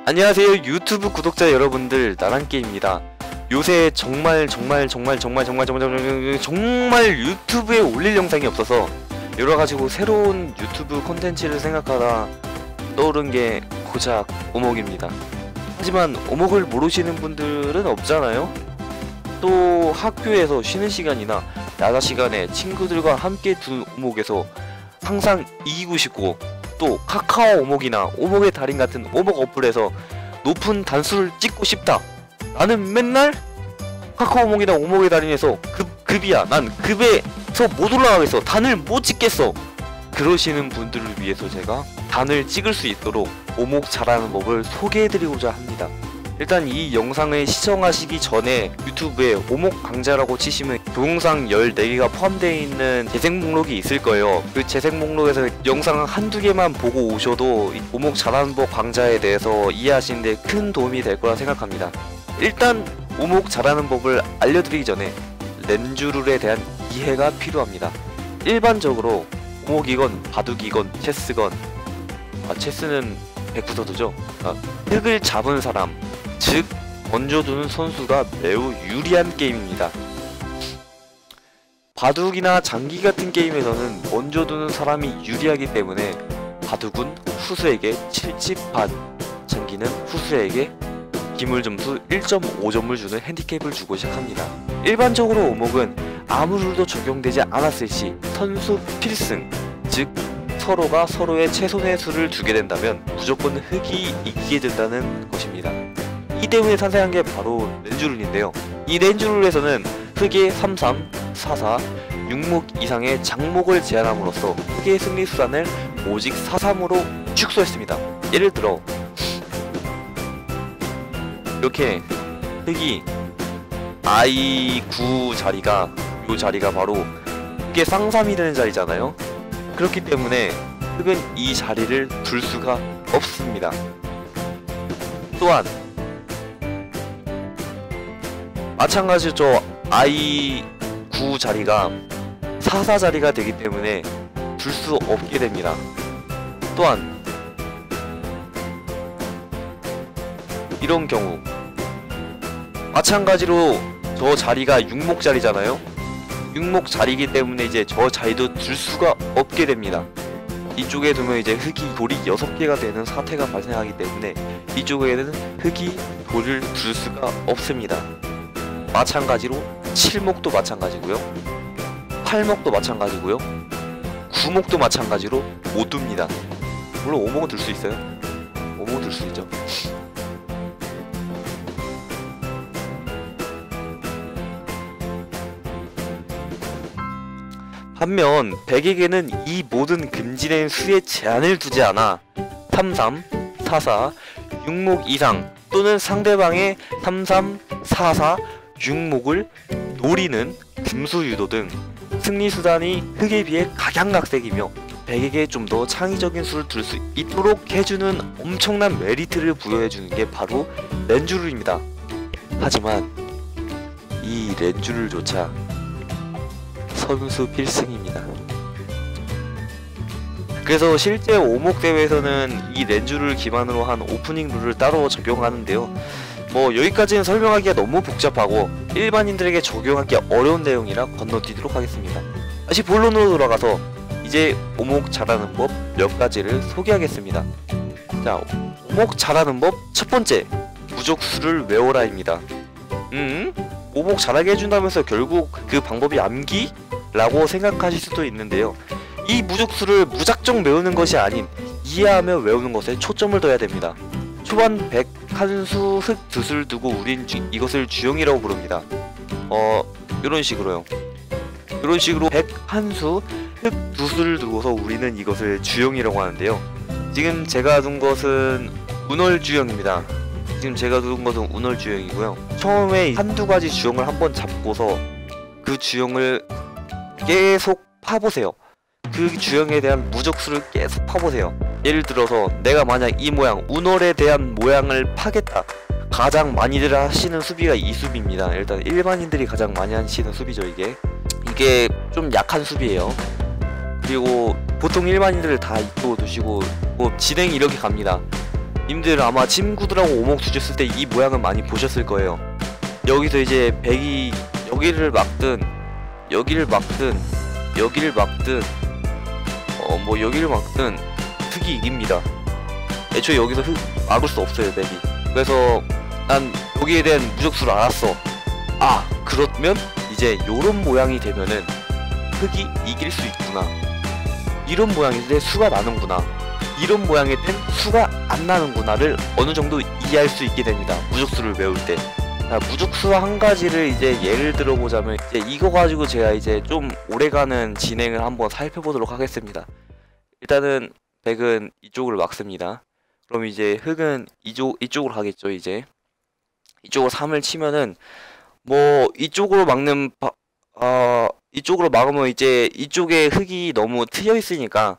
안녕하세요 유튜브 구독자 여러분들, 나랑깨입니다. 요새 정말 유튜브에 올릴 영상이 없어서 여러가지고 새로운 유튜브 콘텐츠를 생각하다 떠오른 게 고작 오목입니다. 하지만 오목을 모르시는 분들은 없잖아요. 또 학교에서 쉬는 시간이나 야자 시간에 친구들과 함께 두는 오목에서 항상 이기고 싶고, 또 카카오 오목이나 오목의 달인 같은 오목 어플에서 높은 단수를 찍고 싶다. 나는 맨날 카카오 오목이나 오목의 달인에서 급이야. 난 급에서 못 올라가겠어. 단을 못 찍겠어. 그러시는 분들을 위해서 제가 단을 찍을 수 있도록 오목 잘하는 법을 소개해드리고자 합니다. 일단 이 영상을 시청하시기 전에 유튜브에 오목 강좌라고 치시면 동영상 14개가 포함되어 있는 재생 목록이 있을 거예요. 그 재생 목록에서 영상 한두 개만 보고 오셔도 오목 잘하는 법 강좌에 대해서 이해하시는데 큰 도움이 될 거라 생각합니다. 일단 오목 잘하는 법을 알려드리기 전에 렌즈룰에 대한 이해가 필요합니다. 일반적으로 오목이건 바둑이건 체스건, 체스는 백구서두죠. 흙을 잡은 사람, 즉 얹어두는 선수가 매우 유리한 게임입니다. 바둑이나 장기 같은 게임에서는 얹어두는 사람이 유리하기 때문에 바둑은 후수에게 70판, 장기는 후수에게 기물점수 1.5점을 주는 핸디캡을 주고 시작합니다. 일반적으로 오목은 아무 룰도 적용되지 않았을 시 선수 필승, 즉 서로가 서로의 최선의 수를 두게 된다면 무조건 흙이 이기게 된다는 것입니다. 이 때문에 탄생한 게 바로 렌즈룰인데요. 이 렌즈룰에서는 흙의 33, 44, 6목 이상의 장목을 제한함으로써 흙의 승리 수단을 오직 43으로 축소했습니다. 예를 들어 이렇게 흙이 I9 자리가, 요 자리가 바로 흙의 쌍삼이 되는 자리잖아요. 그렇기 때문에 흙은 이 자리를 둘 수가 없습니다. 또한 마찬가지로 저 I9 자리가 44 자리가 되기 때문에 둘 수 없게 됩니다. 또한 이런 경우 마찬가지로 저 자리가 6목 자리잖아요. 6목 자리이기 때문에 이제 저 자리도 둘 수가 없게 됩니다. 이쪽에 두면 이제 흙이 돌이 6개가 되는 사태가 발생하기 때문에 이쪽에는 흙이 돌을 둘 수가 없습니다. 마찬가지로 7목도 마찬가지고요, 8목도 마찬가지고요, 9목도 마찬가지로 못 둡니다. 물론 5목은 들 수 있어요. 5목은 들 수 있죠. 반면 백에게는 이 모든 금지된 수의 제한을 두지 않아 33, 44, 6목 이상 또는 상대방의 33, 44, 6목을 노리는 금수유도 등 승리수단이 흙에 비해 각양각색이며 백에게 좀 더 창의적인 수를 둘 수 있도록 해주는 엄청난 메리트를 부여해주는 게 바로 렌즈룰입니다. 하지만 이 렌즈룰조차 선수 필승입니다. 그래서 실제 오목 대회에서는 이 렌즈룰을 기반으로 한 오프닝 룰을 따로 적용하는데요. 뭐 여기까지는 설명하기가 너무 복잡하고 일반인들에게 적용하기 어려운 내용이라 건너뛰도록 하겠습니다. 다시 본론으로 돌아가서 이제 오목 잘하는 법 몇 가지를 소개하겠습니다. 자, 오목 잘하는 법 첫 번째, 무적수를 외워라입니다. 오목 잘하게 해준다면서 결국 그 방법이 암기? 라고 생각하실 수도 있는데요. 이 무적수를 무작정 외우는 것이 아닌 이해하며 외우는 것에 초점을 둬야 됩니다. 초반 101수 흙 돛을 두고 우린 이것을 주영이라고 부릅니다. 이런 식으로요. 이런 식으로 101수 흙 돛을 두고서 우리는 이것을 주영이라고 하는데요. 지금 제가 둔 것은 운월주영입니다. 운월주영이고요. 처음에 한두 가지 주영을 한번 잡고서 그 주영을 계속 파보세요. 그 주영에 대한 무적수를 계속 파보세요. 예를 들어서 내가 만약 이 모양, 운월에 대한 모양을 파겠다. 가장 많이들 하시는 수비가 이 수비입니다. 일단 일반인들이 가장 많이 하시는 수비죠. 이게 좀 약한 수비예요. 그리고 보통 일반인들을 다 입고 두시고 뭐 진행이 이렇게 갑니다. 님들 아마 친구들하고 오목 두셨을 때 이 모양은 많이 보셨을 거예요. 여기서 이제 백이 여기를 막든 여기를 막든 여기를 막든 뭐 여기를 막든 흑이 이깁니다. 애초에 여기서 흑 막을 수 없어요, 백이. 그래서 난 여기에 대한 무적수를 알았어. 아, 그러면 이제 요런 모양이 되면은 흑이 이길 수 있구나. 이런 모양일 때 수가 나는구나. 이런 모양일 땐 수가 안 나는구나를 어느 정도 이해할 수 있게 됩니다. 무적수를 외울 때. 자, 무적수 한 가지를 이제 예를 들어보자면 이제 이거 가지고 제가 이제 좀 오래가는 진행을 한번 살펴보도록 하겠습니다. 일단은 백은 이쪽을 막습니다. 그럼 이제 흑은 이쪽으로 가겠죠. 이제 이쪽으로 3을 치면은 뭐 이쪽으로 막는 이쪽으로 막으면 이제 이쪽에 흑이 너무 트여 있으니까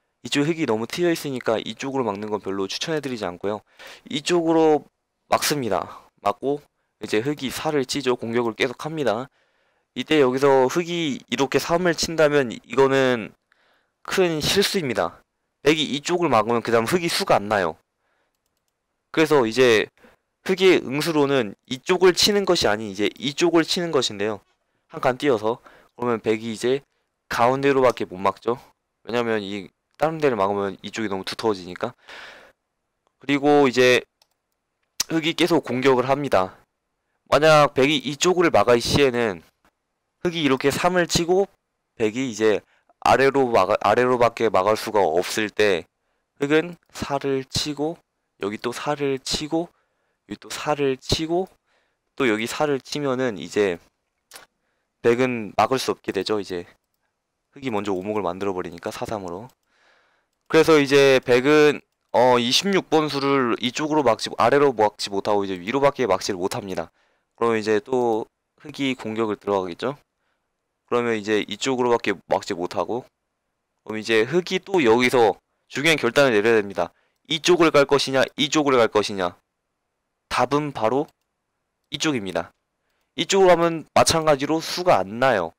이쪽으로 막는 건 별로 추천해드리지 않고요. 이쪽으로 막습니다. 막고 이제 흑이 4를 치죠. 공격을 계속 합니다. 이때 여기서 흑이 이렇게 3을 친다면 이거는 큰 실수입니다. 백이 이쪽을 막으면 그 다음 흑이 수가 안 나요. 그래서 이제 흑의 응수로는 이쪽을 치는 것이 아닌 이제 이쪽을 치는 것인데요. 한 칸 띄어서. 그러면 백이 이제 가운데로밖에 못 막죠. 왜냐면 이 다른 데를 막으면 이쪽이 너무 두터워지니까. 그리고 이제 흑이 계속 공격을 합니다. 만약 백이 이쪽을 막을 시에는 흑이 이렇게 3을 치고 백이 이제 아래로밖에 막을 수가 없을 때 흑은 4를 치고 여기 또 4를 치고 여기 또 4를 치고 또 여기 4를 치면은 이제 백은 막을 수 없게 되죠. 이제 흑이 먼저 오목을 만들어 버리니까 4-3으로. 그래서 이제 백은 26번 수를 이쪽으로 아래로 막지 못하고 이제 위로밖에 막지를 못합니다. 그러면 이제 또 흑이 공격을 들어가겠죠. 그러면 이제 이쪽으로밖에 막지 못하고, 그럼 이제 흑이 또 여기서 중요한 결단을 내려야 됩니다. 이쪽을 갈 것이냐 이쪽을 갈 것이냐. 답은 바로 이쪽입니다. 이쪽으로 가면 마찬가지로 수가 안 나요.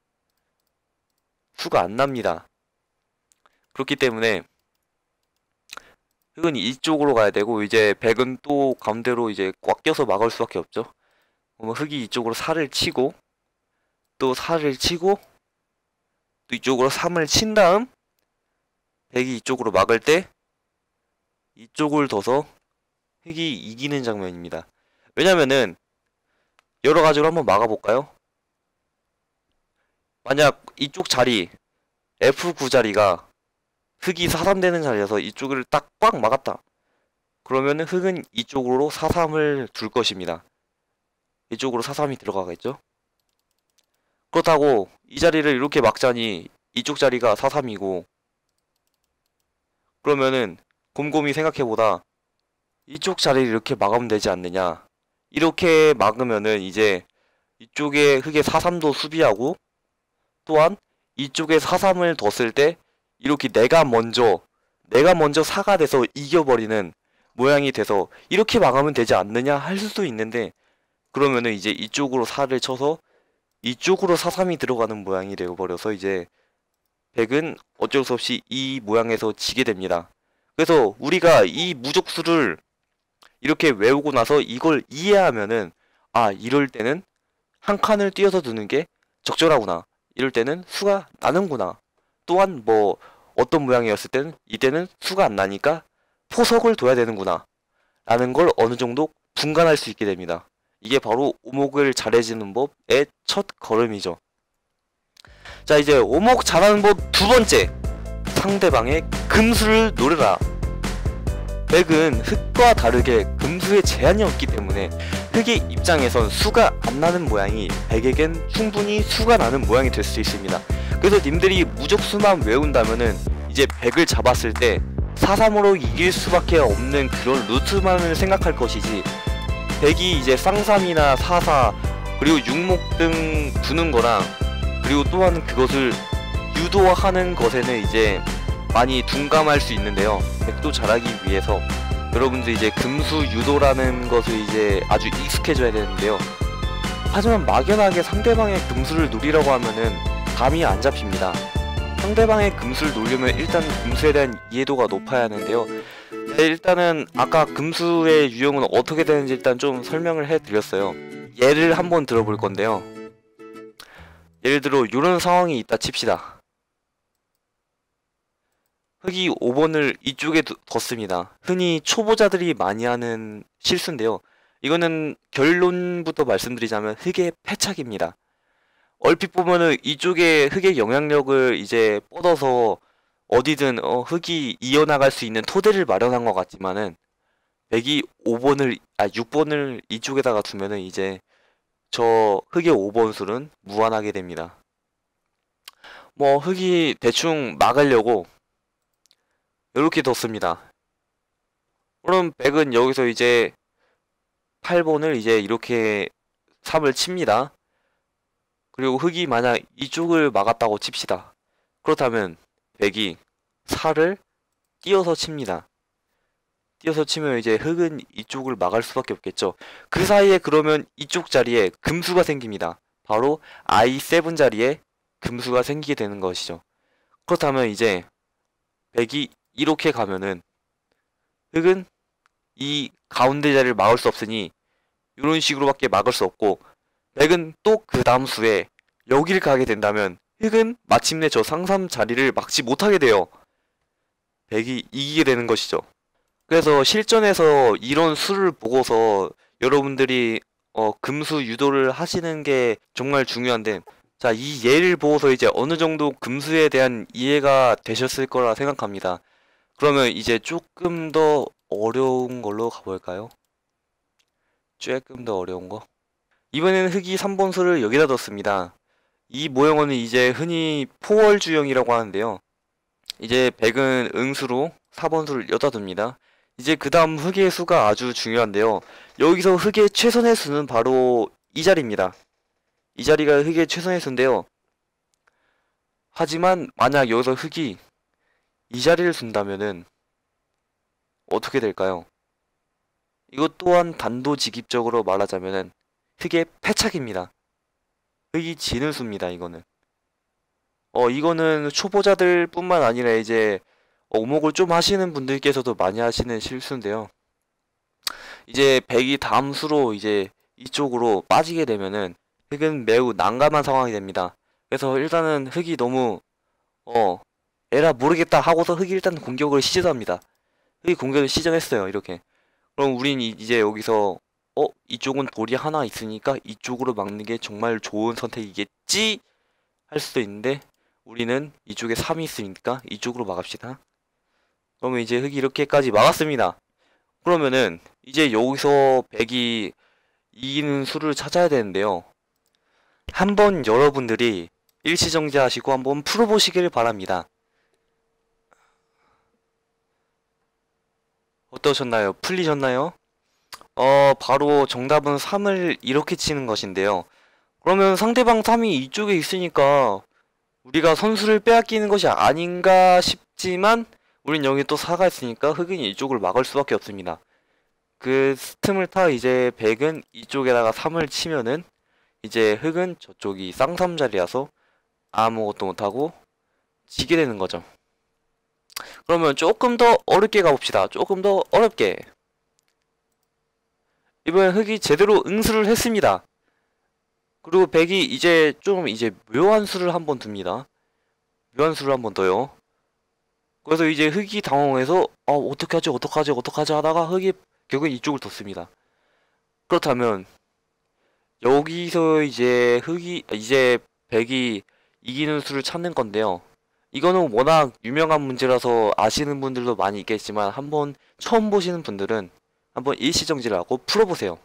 수가 안 납니다. 그렇기 때문에 흑은 이쪽으로 가야 되고, 이제 백은 또 가운데로 이제 꽉 껴서 막을 수밖에 없죠. 그러면 흑이 이쪽으로 4를 치고 또 4를 치고 또 이쪽으로 3을 친 다음 백이 이쪽으로 막을 때 이쪽을 둬서 흑이 이기는 장면입니다. 왜냐면은 여러 가지로 한번 막아볼까요? 만약 이쪽 자리 F9 자리가 흑이 4-3 되는 자리여서 이쪽을 딱 꽉 막았다. 그러면은 흑은 이쪽으로 4-3을 둘 것입니다. 이쪽으로 4-3이 들어가겠죠? 그렇다고 이 자리를 이렇게 막자니 이쪽 자리가 4-3이고, 그러면은 곰곰이 생각해보다 이쪽 자리를 이렇게 막으면 되지 않느냐. 이렇게 막으면은 이제 이쪽에 흑의 4-3도 수비하고, 또한 이쪽에 4-3을 뒀을 때 이렇게 내가 먼저 4가 돼서 이겨버리는 모양이 돼서 이렇게 막으면 되지 않느냐 할 수도 있는데, 그러면은 이제 이쪽으로 4를 쳐서 이쪽으로 4-3이 들어가는 모양이 되어버려서 이제 백은 어쩔 수 없이 이 모양에서 지게 됩니다. 그래서 우리가 이 무적수를 이렇게 외우고 나서 이걸 이해하면은, 아, 이럴 때는 한 칸을 띄어서 두는 게 적절하구나. 이럴 때는 수가 나는구나. 또한 뭐 어떤 모양이었을 때는 이때는 수가 안 나니까 포석을 둬야 되는구나 라는 걸 어느 정도 분간할 수 있게 됩니다. 이게 바로 오목을 잘해지는 법의 첫 걸음이죠. 자, 이제 오목 잘하는 법 두 번째, 상대방의 금수를 노려라. 백은 흑과 다르게 금수에 제한이 없기 때문에 흑의 입장에선 수가 안 나는 모양이 백에겐 충분히 수가 나는 모양이 될 수 있습니다. 그래서 님들이 무적수만 외운다면은 이제 백을 잡았을 때 4-3으로 이길 수밖에 없는 그런 루트만을 생각할 것이지, 백이 이제 쌍삼이나 4-4 그리고 6목 등 두는 거랑, 그리고 또한 그것을 유도하는 것에는 이제 많이 둔감할 수 있는데요. 백도 잘하기 위해서 여러분들 이제 금수 유도라는 것을 이제 아주 익숙해져야 되는데요. 하지만 막연하게 상대방의 금수를 노리라고 하면은 감이 안 잡힙니다. 상대방의 금수를 노리려면 일단 금수에 대한 이해도가 높아야 하는데요. 네, 일단은 아까 금수의 유형은 어떻게 되는지 일단 좀 설명을 해드렸어요. 예를 한번 들어볼 건데요. 예를 들어 이런 상황이 있다 칩시다. 흙이 5번을 이쪽에 뒀습니다. 흔히 초보자들이 많이 하는 실수인데요. 이거는 결론부터 말씀드리자면 흙의 패착입니다. 얼핏 보면은 이쪽에 흙의 영향력을 이제 뻗어서 어디든 흙이 이어나갈 수 있는 토대를 마련한 것 같지만은 백이 6번을 이쪽에다가 두면은 이제 저 흙의 5번 술은 무한하게 됩니다. 뭐 흙이 대충 막으려고 이렇게 뒀습니다. 그럼 백은 여기서 이제 8번을 이제 이렇게 3을 칩니다. 그리고 흙이 만약 이쪽을 막았다고 칩시다. 그렇다면 백이 4를 띄어서 칩니다. 띄어서 치면 이제 흙은 이쪽을 막을 수밖에 없겠죠. 그 사이에 그러면 이쪽 자리에 금수가 생깁니다. 바로 I7 자리에 금수가 생기게 되는 것이죠. 그렇다면 이제 백이 이렇게 가면은 흙은 이 가운데 자리를 막을 수 없으니 이런 식으로밖에 막을 수 없고, 백은 또 그 다음 수에 여기를 가게 된다면 흙은 마침내 저 상삼 자리를 막지 못하게 돼요. 백이 이기게 되는 것이죠. 그래서 실전에서 이런 수를 보고서 여러분들이 금수 유도를 하시는 게 정말 중요한데, 자, 이 예를 보고서 이제 어느 정도 금수에 대한 이해가 되셨을 거라 생각합니다. 그러면 이제 조금 더 어려운 걸로 가볼까요? 조금 더 어려운 거. 이번에는 흙이 3번 수를 여기다 뒀습니다. 이 모형은 이제 흔히 포월주형이라고 하는데요. 이제 백은 응수로 4번 수를 여기다 둡니다. 이제 그 다음 흙의 수가 아주 중요한데요. 여기서 흙의 최선의 수는 바로 이 자리입니다. 이 자리가 흙의 최선의 수인데요. 하지만 만약 여기서 흙이 이 자리를 둔다면은 어떻게 될까요? 이것 또한 단도직입적으로 말하자면은 흙의 패착입니다. 흙이 지는 수입니다, 이거는. 이거는 초보자들 뿐만 아니라 이제 오목을 좀 하시는 분들께서도 많이 하시는 실수인데요. 이제 백이 다음 수로 이제 이쪽으로 빠지게 되면은 흙은 매우 난감한 상황이 됩니다. 그래서 일단은 흙이 너무 에라 모르겠다 하고서 흙이 일단 공격을 시전합니다. 흙이 공격을 시전했어요, 이렇게. 그럼 우린 이제 여기서 이쪽은 돌이 하나 있으니까 이쪽으로 막는 게 정말 좋은 선택이겠지 할 수도 있는데, 우리는 이쪽에 3이 있으니까 이쪽으로 막읍시다. 그러면 이제 흙이 이렇게까지 막았습니다. 그러면은 이제 여기서 백이 이기는 수를 찾아야 되는데요. 한번 여러분들이 일시정지하시고 한번 풀어보시길 바랍니다. 어떠셨나요? 풀리셨나요? 바로 정답은 3을 이렇게 치는 것인데요. 그러면 상대방 3이 이쪽에 있으니까 우리가 선수를 빼앗기는 것이 아닌가 싶지만, 우린 여기 또 4가 있으니까 흙은 이쪽을 막을 수밖에 없습니다. 그 틈을 타 이제 백은 이쪽에다가 3을 치면은 이제 흙은 저쪽이 쌍삼자리라서 아무것도 못하고 지게 되는 거죠. 그러면 조금 더 어렵게 가봅시다. 조금 더 어렵게. 이번엔 흙이 제대로 응수를 했습니다. 그리고 백이 이제 좀 이제 묘한 수를 한번 둡니다. 묘한 수를 한번 둬요. 그래서 이제 흙이 당황해서 어떡하지 하다가 흙이 결국엔 이쪽을 뒀습니다. 그렇다면 여기서 이제 백이 이기는 수를 찾는 건데요. 이거는 워낙 유명한 문제라서 아시는 분들도 많이 있겠지만, 한번 처음 보시는 분들은 한번 일시정지를 하고 풀어보세요.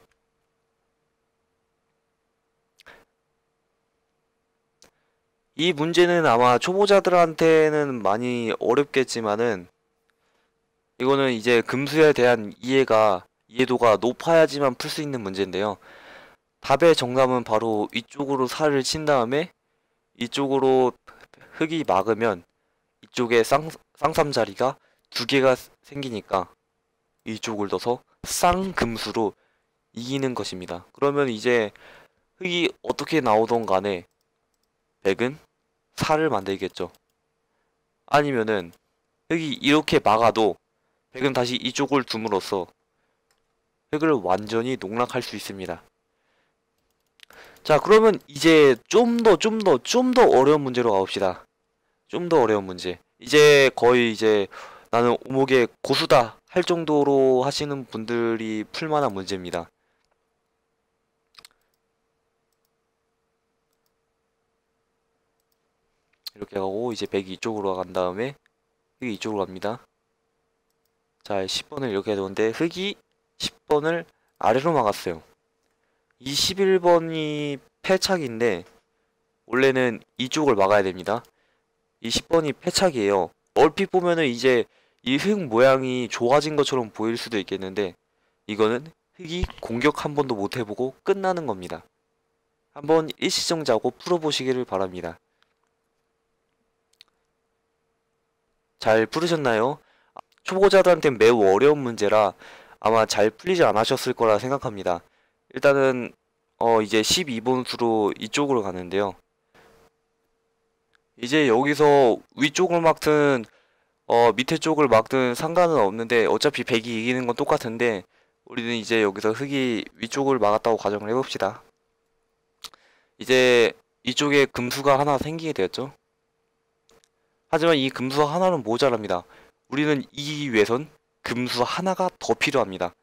이 문제는 아마 초보자들한테는 많이 어렵겠지만은, 이거는 이제 금수에 대한 이해도가 높아야지만 풀 수 있는 문제인데요. 답의 정답은 바로 이쪽으로 살을 친 다음에 이쪽으로 흙이 막으면 이쪽에 쌍삼자리가 두 개가 생기니까 이쪽을 둬서 쌍금수로 이기는 것입니다. 그러면 이제 흙이 어떻게 나오던 간에 백은 4를 만들겠죠. 아니면은 흙이 이렇게 막아도 백은 다시 이쪽을 둠으로써 획을 완전히 농락할 수 있습니다. 자, 그러면 이제 좀 더 어려운 문제로 가봅시다. 좀 더 어려운 문제. 이제 거의 이제 나는 오목의 고수다 할 정도로 하시는 분들이 풀만한 문제입니다. 이렇게 하고 이제 백이 이쪽으로 간 다음에 흑이 이쪽으로 갑니다. 자, 10번을 이렇게 해두는데 흑이 10번을 아래로 막았어요. 이 11번이 패착인데 원래는 이쪽을 막아야 됩니다. 이 10번이 패착이에요. 얼핏 보면은 이제 이 흑 모양이 좋아진 것처럼 보일 수도 있겠는데 이거는 흑이 공격 한 번도 못 해보고 끝나는 겁니다. 한번 일시정지하고 풀어보시기를 바랍니다. 잘 풀으셨나요? 초보자들한테는 매우 어려운 문제라 아마 잘 풀리지 않으셨을 거라 생각합니다. 일단은 이제 12번 수로 이쪽으로 가는데요. 이제 여기서 위쪽을 막든 밑에 쪽을 막든 상관은 없는데 어차피 백이 이기는 건 똑같은데 우리는 이제 여기서 흑이 위쪽을 막았다고 가정을 해봅시다. 이제 이쪽에 금수가 하나 생기게 되었죠. 하지만 이 금수 하나는 모자랍니다. 우리는 이 위에선 금수 하나가 더 필요합니다.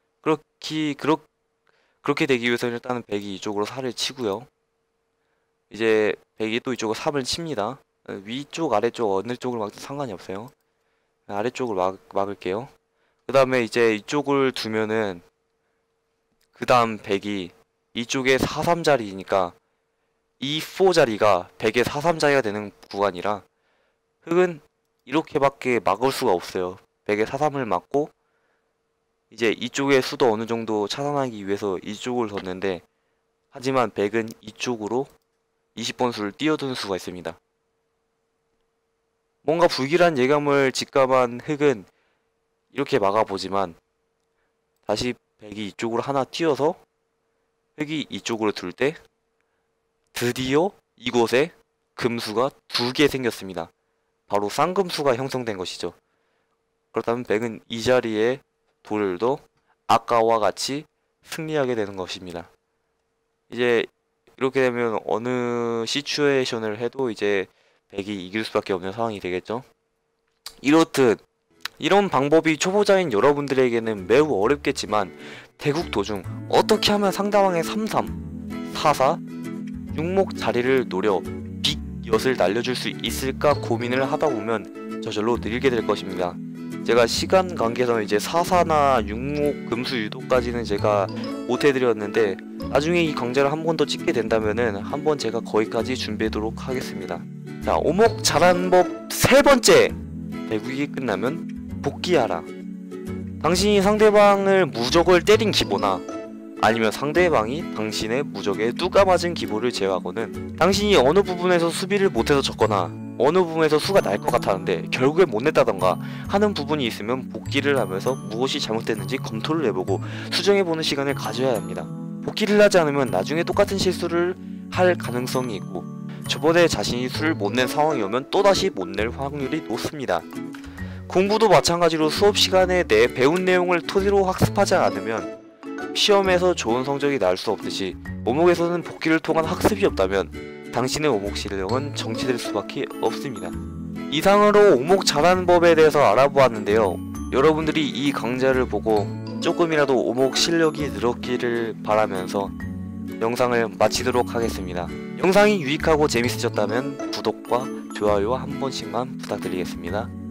그렇게 되기 위해서는 일단은 백이 이쪽으로 4를 치고요. 이제 백이 또 이쪽으로 3을 칩니다. 위쪽 아래쪽 어느 쪽을 막든 상관이 없어요. 아래쪽을 막을게요. 그 다음에 이제 이쪽을 두면은 그 다음 백이 이쪽에 4-3자리니까 이 4자리가 백의 4-3자리가 되는 구간이라 흑은 이렇게밖에 막을 수가 없어요. 백의 4-3을 막고 이제 이쪽의 수도 어느 정도 차단하기 위해서 이쪽을 뒀는데 하지만 백은 이쪽으로 20번 수를 띄워두는 수가 있습니다. 뭔가 불길한 예감을 직감한 흑은 이렇게 막아보지만 다시 백이 이쪽으로 하나 튀어서 흑이 이쪽으로 둘 때 드디어 이곳에 금수가 2개 생겼습니다. 바로 쌍금수가 형성된 것이죠. 그렇다면 백은 이 자리에 돌을 둬 아까와 같이 승리하게 되는 것입니다. 이제 이렇게 되면 어느 시츄에이션을 해도 이제 백이 이길 수밖에 없는 상황이 되겠죠. 이렇듯 이런 방법이 초보자인 여러분들에게는 매우 어렵겠지만 대국 도중 어떻게 하면 상대방의 3-3, 4-4, 6목 자리를 노려 빅엿을 날려줄 수 있을까 고민을 하다보면 저절로 늘게 될 것입니다. 제가 시간 관계에서는 이제 4-4나 6목 금수 유도까지는 제가 못해드렸는데 나중에 이 강좌를 한 번 더 찍게 된다면은 한번 제가 거기까지 준비하도록 하겠습니다. 자, 오목 잘하는 법 3번째! 대국이 끝나면 복귀하라. 당신이 상대방을 무적을 때린 기보나 아니면 상대방이 당신의 무적에 뚜까 맞은 기보를 제외하고는 당신이 어느 부분에서 수비를 못해서 졌거나 어느 부분에서 수가 날 것 같았는데 결국에 못 냈다던가 하는 부분이 있으면 복귀를 하면서 무엇이 잘못됐는지 검토를 해보고 수정해보는 시간을 가져야 합니다. 복귀를 하지 않으면 나중에 똑같은 실수를 할 가능성이 있고 저번에 자신이 수를 못 낸 상황이 오면 또다시 못 낼 확률이 높습니다. 공부도 마찬가지로 수업 시간에 내 배운 내용을 토대로 학습하지 않으면 시험에서 좋은 성적이 나올 수 없듯이 오목에서는 복귀를 통한 학습이 없다면 당신의 오목 실력은 정체될 수밖에 없습니다. 이상으로 오목 잘하는 법에 대해서 알아보았는데요. 여러분들이 이 강좌를 보고 조금이라도 오목 실력이 늘었기를 바라면서 영상을 마치도록 하겠습니다. 영상이 유익하고 재밌으셨다면 구독과 좋아요 한 번씩만 부탁드리겠습니다.